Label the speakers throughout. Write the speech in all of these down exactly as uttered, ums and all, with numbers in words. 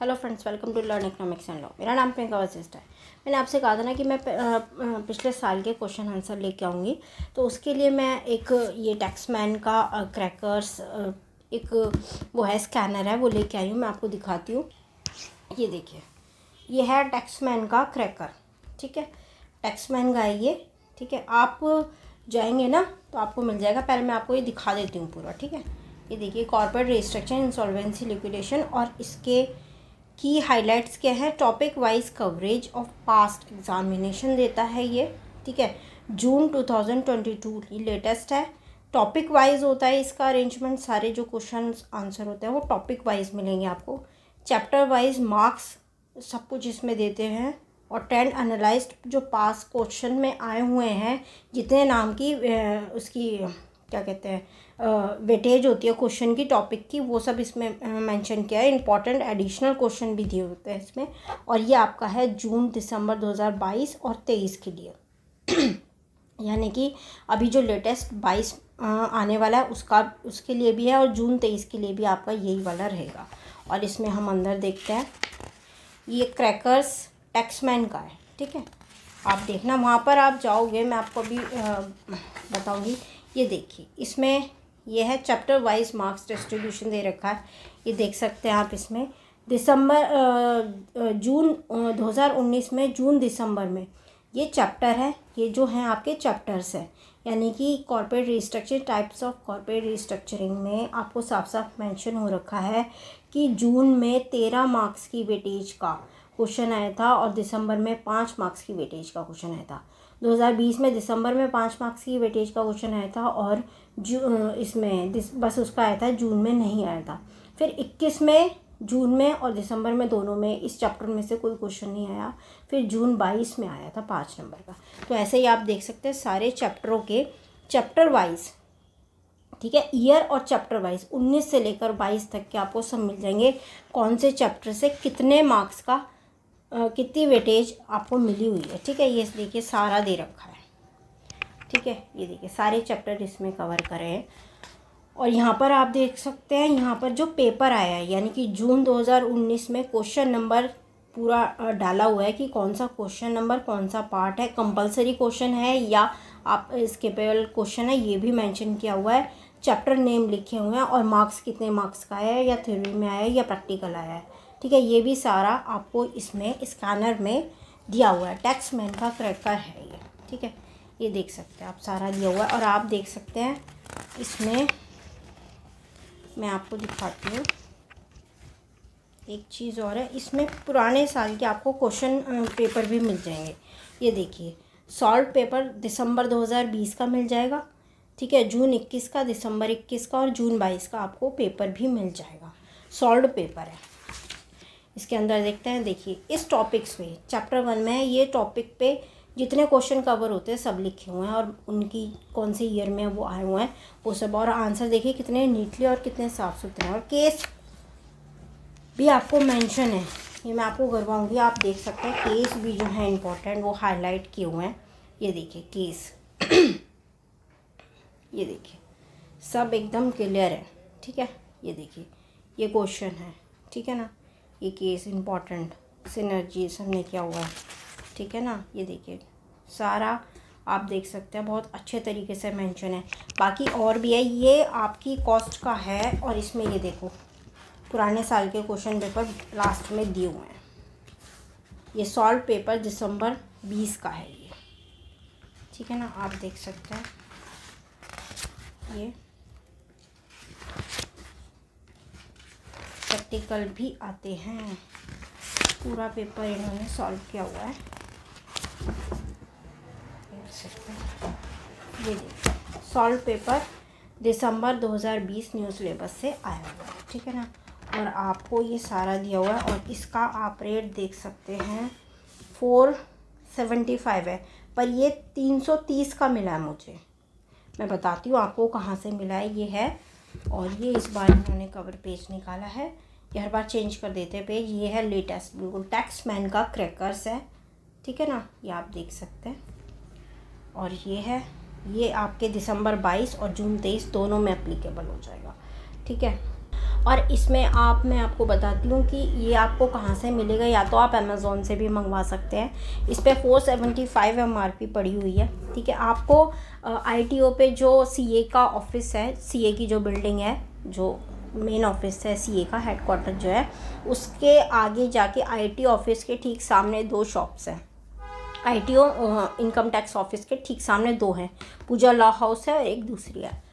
Speaker 1: Hello friends, welcome to learn economics and law. मेरा नाम प्रियंका वशिष्ठ है। मैंने आपसे कहा था ना कि मैं पिछले साल के क्वेश्चन आंसर लेके आऊँगी, तो उसके लिए मैं एक ये टैक्समैन का क्रैकर्स एक वो है स्कैनर है, वो लेके आई हूँ। मैं आपको दिखाती हूँ। ये देखिए, ये है टैक्समैन का क्रैकर। ठीक है, टैक्समैन का है ये। ठीक है, आप जाएंगे ना तो आपको मिल जाएगा। पहले मैं आपको ये दिखा देती हूँ पूरा। ठीक है, ये देखिए, कॉर्पोरेट रिस्ट्रक्चर, इंसॉल्वेंसी, लिक्विडेशन और इसके की हाइलाइट्स क्या है। Topic wise coverage of past examination देता है ये। ठीक है, June two thousand twenty two ये लेटेस्ट है। टॉपिक वाइज होता है इसका अरेंजमेंट। सारे जो क्वेश्चन आंसर होते हैं वो टॉपिक वाइज मिलेंगे आपको। चैप्टर वाइज मार्क्स सब कुछ इसमें देते हैं। और ट्रेंड एनालाइज्ड जो पास क्वेश्चन में आए हुए हैं, जितने नाम की उसकी क्या कहते हैं वेटेज होती है क्वेश्चन की, टॉपिक की, वो सब इसमें मेंशन किया है। इंपॉर्टेंट एडिशनल क्वेश्चन भी दिए होते हैं इसमें। और ये आपका है जून दिसंबर दो हज़ार बाईस और तेईस के लिए यानी कि अभी जो लेटेस्ट बाईस आने वाला है उसका उसके लिए भी है, और जून तेईस के लिए भी आपका यही वाला रहेगा। और इसमें हम अंदर देखते हैं, ये क्रैकर्स टैक्समैन का है। ठीक है, आप देखना, वहाँ पर आप जाओगे, मैं आपको अभी बताऊँगी। ये देखिए, इसमें यह है चैप्टर वाइज मार्क्स डिस्ट्रीब्यूशन दे रखा है। ये देख सकते हैं आप। इसमें दिसंबर जून दो हज़ार उन्नीस में जून दिसंबर में ये चैप्टर है। ये जो हैं आपके चैप्टर्स हैं, यानी कि corporate restructure, types of corporate restructuring में आपको साफ साफ मेंशन हो रखा है कि जून में तेरह मार्क्स की वेटेज का क्वेश्चन आया था और दिसंबर में पाँच मार्क्स की वेटेज का क्वेश्चन आया था। दो हज़ार बीस में दिसंबर में पाँच मार्क्स की वेटेज का क्वेश्चन आया था और जू इसमें बस उसका आया था, जून में नहीं आया था। फिर इक्कीस में जून में और दिसंबर में दोनों में इस चैप्टर में से कोई क्वेश्चन नहीं आया। फिर जून बाईस में आया था पाँच नंबर का। तो ऐसे ही आप देख सकते हैं सारे चैप्टरों के चैप्टर वाइज। ठीक है, ईयर और चैप्टर वाइज उन्नीस से लेकर बाईस तक के आपको सब मिल जाएंगे। कौन से चैप्टर से कितने मार्क्स का Uh, कितनी वेटेज आपको मिली हुई है। ठीक है, ये देखिए सारा दे रखा है। ठीक है, ये देखिए सारे चैप्टर इसमें कवर करे हैं। और यहाँ पर आप देख सकते हैं, यहाँ पर जो पेपर आया है, यानी कि जून दो हज़ार उन्नीस में क्वेश्चन नंबर पूरा डाला हुआ है कि कौन सा क्वेश्चन नंबर कौन सा पार्ट है, कंपलसरी क्वेश्चन है या आप स्किपेबल क्वेश्चन है, ये भी मेंशन किया हुआ है। चैप्टर नेम लिखे हुए हैं और मार्क्स कितने मार्क्स का है, या थ्योरी में आया है या प्रैक्टिकल आया है। ठीक है, ये भी सारा आपको इसमें स्कैनर में दिया हुआ है। टैक्समैन का क्रैकर है ये। ठीक है, ये देख सकते हैं आप, सारा दिया हुआ है। और आप देख सकते हैं इसमें, मैं आपको दिखाती हूँ एक चीज़ और है, इसमें पुराने साल के आपको क्वेश्चन पेपर भी मिल जाएंगे। ये देखिए, सॉल्व पेपर दिसंबर दो हज़ार बीस का मिल जाएगा। ठीक है, जून इक्कीस का, दिसंबर इक्कीस का और जून बाईस का आपको पेपर भी मिल जाएगा। सॉल्व पेपर है। इसके अंदर देखते हैं, देखिए इस टॉपिक्स पे चैप्टर वन में है, ये टॉपिक पे जितने क्वेश्चन कवर होते हैं सब लिखे हुए हैं और उनकी कौन से ईयर में वो आए हुए हैं वो सब। और आंसर देखिए कितने नीटली और कितने साफ़ सुथरे हैं। और केस भी आपको मेंशन है, ये मैं आपको करवाऊँगी। आप देख सकते हैं केस भी जो है इम्पोर्टेंट वो हाईलाइट किए हुए हैं। ये देखिए केस ये देखिए सब एकदम क्लियर है। ठीक है, ये देखिए ये क्वेश्चन है। ठीक है ना, ये केस इम्पॉर्टेंट, सिनर्जी सबने किया हुआ है। ठीक है ना, ये देखिए सारा आप देख सकते हैं, बहुत अच्छे तरीके से मेंशन है। बाकी और भी है, ये आपकी कॉस्ट का है। और इसमें ये देखो पुराने साल के क्वेश्चन पेपर लास्ट में दिए हुए हैं। ये सॉल्व पेपर दिसंबर बीस का है ये। ठीक है ना, आप देख सकते हैं ये प्रैक्टिकल भी आते हैं। पूरा पेपर इन्होंने सॉल्व किया हुआ है। ये देखिए, सॉल्व पेपर दिसंबर दो हज़ार बीस न्यू सिलेबस से आया हुआ है। ठीक है ना, और आपको ये सारा दिया हुआ है। और इसका आप रेट देख सकते हैं, फोर सेवेंटी फाइव है, पर ये तीन सौ तीस का मिला है मुझे। मैं बताती हूँ आपको कहाँ से मिला है। ये है, और ये इस बार इन्होंने कवर पेज निकाला है। ये हर बार चेंज कर देते हैं पेज। ये है लेटेस्ट, बिल्कुल टैक्समैन का क्रैकर्स है। ठीक है ना, ये आप देख सकते हैं। और ये है, ये आपके दिसंबर बाईस और जून तेईस दोनों में एप्लीकेबल हो जाएगा। ठीक है, और इसमें आप मैं आपको बताती हूँ कि ये आपको कहाँ से मिलेगा। या तो आप अमेज़ोन से भी मंगवा सकते हैं। इस पर four seventy five M R P पड़ी हुई है, ठीक है। आपको आई टी ओ पे जो सी ए का ऑफिस है, सी ए की जो बिल्डिंग है, जो मेन ऑफिस है सी ए का हेडक्वार्टर जो है, उसके आगे जाके आई टी ऑफिस के ठीक सामने दो शॉप्स हैं। I T O income tax office के ठीक सामने दो हैं, पूजा लॉ हाउस है और एक दूसरी है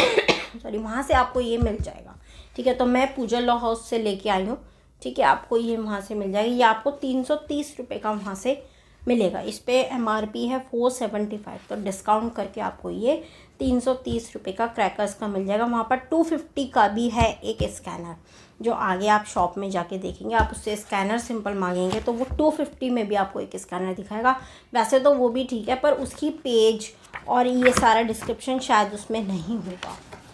Speaker 1: सॉरी, वहाँ से आपको ये मिल जाएगा, ठीक है। तो मैं पूजा लॉ हाउस से लेके आई हूँ, ठीक है। आपको ये वहाँ से मिल जाएगी। ये आपको तीन सौ तीस रुपये का वहाँ से मिलेगा। इस पर एम आर पी है फोर सेवेंटी फाइव, तो डिस्काउंट करके आपको ये तीन सौ तीस रुपये का क्रैकर्स का मिल जाएगा। वहाँ पर टू फिफ्टी का भी है एक स्कैनर, जो आगे आप शॉप में जाके देखेंगे, आप उससे स्कैनर सिंपल मांगेंगे तो वो टू फिफ्टी में भी आपको एक स्कैनर दिखाएगा। वैसे तो वो भी ठीक है, पर उसकी पेज और ये सारा डिस्क्रिप्शन शायद उसमें नहीं होगा।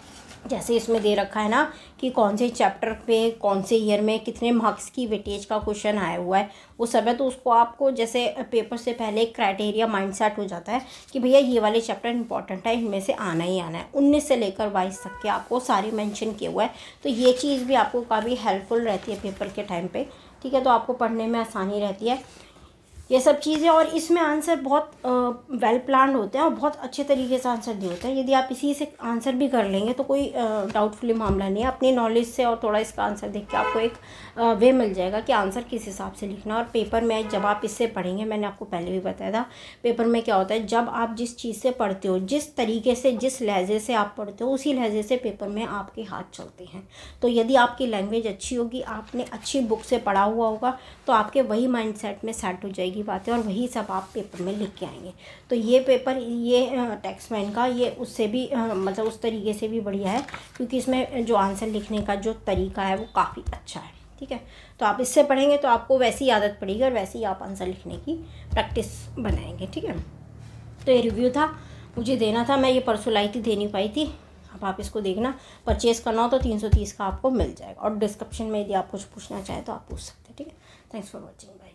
Speaker 1: जैसे इसमें दे रखा है ना कि कौन से चैप्टर पे कौन से ईयर में कितने मार्क्स की वेटेज का क्वेश्चन आया हुआ है, वो सब है। तो उसको आपको जैसे पेपर से पहले एक क्राइटेरिया माइंडसेट हो जाता है कि भैया ये वाले चैप्टर इंपॉर्टेंट है, इनमें से आना ही आना है। उन्नीस से लेकर बाईस तक के आपको सारे मेंशन किए हुआ है। तो ये चीज़ भी आपको काफ़ी हेल्पफुल रहती है पेपर के टाइम पर, ठीक है। तो आपको पढ़ने में आसानी रहती है ये सब चीज़ें। और इसमें आंसर बहुत वेल प्लान्ड होते हैं और बहुत अच्छे तरीके से आंसर दिए होते हैं। यदि आप इसी से आंसर भी कर लेंगे तो कोई डाउटफुल मामला नहीं है। अपनी नॉलेज से और थोड़ा इसका आंसर देख के आपको एक वे मिल जाएगा कि आंसर किस हिसाब से लिखना। और पेपर में जब आप इससे पढ़ेंगे, मैंने आपको पहले भी बताया था, पेपर में क्या होता है, जब आप जिस चीज़ से पढ़ते हो, जिस तरीके से, जिस लहजे से आप पढ़ते हो, उसी लहजे से पेपर में आपके हाथ चलते हैं। तो यदि आपकी लैंग्वेज अच्छी होगी, आपने अच्छी बुक से पढ़ा हुआ होगा, तो आपके वही माइंड सेट में सेट हो जाएगी बातें और वही सब आप पेपर में लिख के आएंगे। तो ये पेपर, ये टैक्समैन का, ये उससे भी मतलब उस तरीके से भी बढ़िया है, क्योंकि इसमें जो आंसर लिखने का जो तरीका है वो काफ़ी अच्छा है, ठीक है। तो आप इससे पढ़ेंगे तो आपको वैसी आदत पड़ेगी और वैसे ही आप आंसर लिखने की प्रैक्टिस बनाएंगे, ठीक है। तो ये रिव्यू था, मुझे देना था, मैं ये परसों लाई थी, दे नहीं पाई थी। अब आप इसको देखना, परचेज़ करना हो तो तीन सौ तीस का आपको मिल जाएगा। और डिस्क्रिप्शन में यदि आप कुछ पूछना चाहें तो आप पूछ सकते हैं, ठीक है। Thanks for watching, bye.